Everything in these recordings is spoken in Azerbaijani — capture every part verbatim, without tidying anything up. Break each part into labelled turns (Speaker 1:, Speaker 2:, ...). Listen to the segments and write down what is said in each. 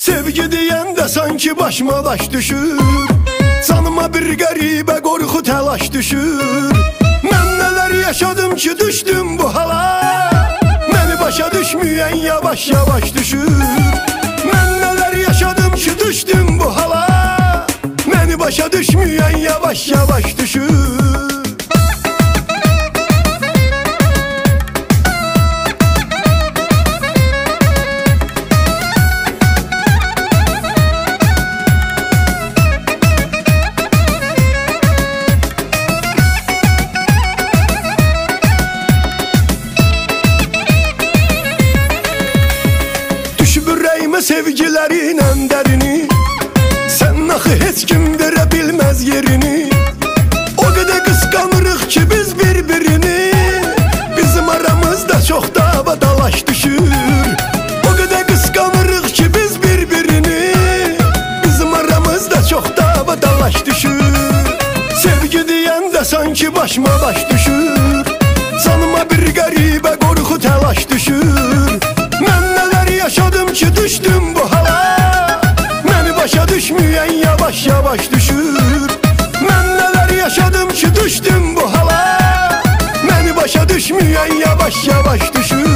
Speaker 1: Sevgi deyəndə sanki başıma daş düşür, canıma bir qəribə qorxu təlaş düşür. Mən nələr yaşadım ki düşdüm bu hala, məni başa düşməyən yavaş yavaş düşür. Mən nələr yaşadım ki düşdüm bu hala, məni başa düşməyən yavaş yavaş düşür. Sevgilərlə dərini, sən axı heç kim verə bilməz yerini. O qədər qısqanırıq ki biz bir-birini, bizim aramızda çox dava dalaş düşür. O qədər qısqanırıq ki biz bir-birini, bizim aramızda çox dava dalaş düşür. Sevgi deyəndə sanki başıma baş düşür, canıma bir qəribə qorxu təlaş düşür. Mən nələr yaşadım ki düşdüm bu hala, məni başa düşməyən yavaş yavaş düşür. Mən nələr yaşadım ki düşdüm bu hala, məni başa düşməyən yavaş yavaş düşür.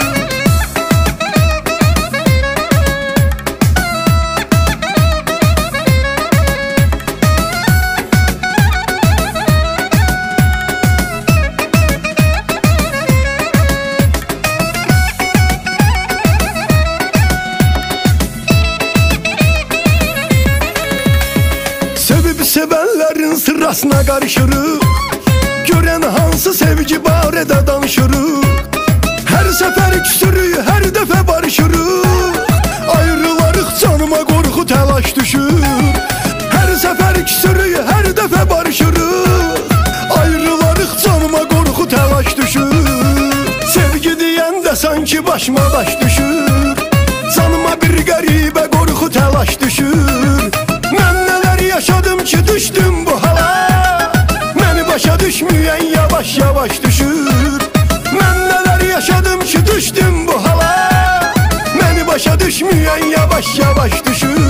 Speaker 1: Sevənlərin sırasına qarışırıq, görən hansı sevgi barədə danışırıq. Hər səfər küsürük, hər dəfə barışırıq, ayrılarıq canıma qorxu təlaş düşür. Hər səfər küsürük, hər dəfə barışırıq, ayrılarıq canıma qorxu təlaş düşür. Sevgi deyəndə sanki başıma baş düşür, canıma bir qəribə qorxu təlaş düşür. Mən nələr yaşadım ki düşdüm bu hala, məni başa düşməyən yavaş yavaş düşür. Mən nələr yaşadım ki düşdüm bu hala, məni başa düşməyən yavaş yavaş düşür.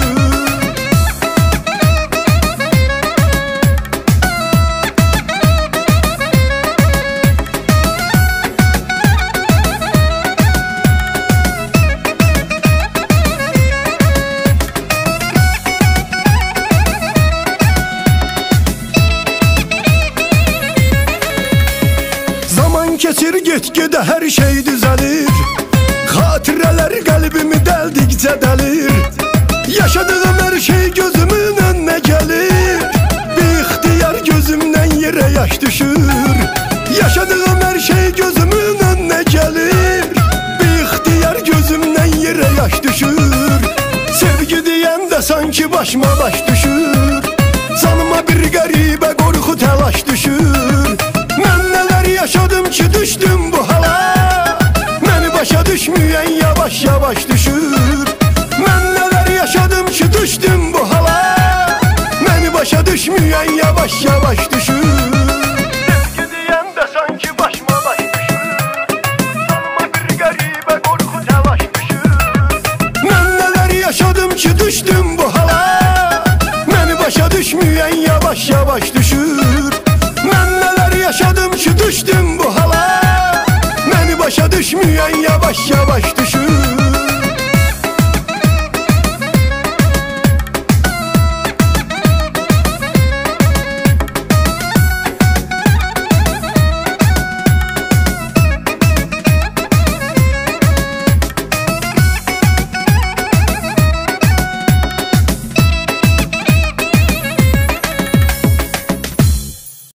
Speaker 1: Keçir get-gedə hər şey düzəlir, xatirələr qəlbimi dəldikcə dəlir. Yaşadığım hər şey gözümün önünə gəlir, bi-ixtiyar gözümdən yerə yaş düşür. Yaşadığım hər şey gözümün önünə gəlir, bi-ixtiyar gözümdən yerə yaş düşür. Sevgi deyəndə sanki başıma baş düşür, canıma bir qəribə qorxu təlaş düşür. Mən nələr yaşadım ki düşdüm bu hala, məni başa düşməyən yavaş yavaş düşür. Mən nələr yaşadım ki düşdüm bu hala, məni başa düşməyən yavaş yavaş düşür. Sevgi deyəndə sanki başıma baş düşür, canıma bir qəribə qorxu təlaş düşür. Mən nələr yaşadım ki düşdüm bu hala, məni başa düşməyən yavaş yavaş düşür. Mən nələr yaşadım ki düşdüm bu hala, məni başa düşməyən yavaş yavaş